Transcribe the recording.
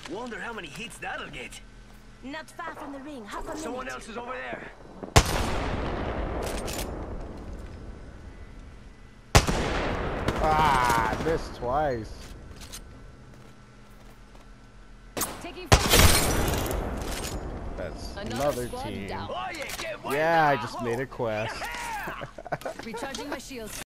Wonder how many hits that'll get. Not far from the ring. Half a minute. Someone else is over there. Ah, missed twice. Taking That's Another another team. down. Oh yeah, get Yeah, I just made a quest. Recharging my shields.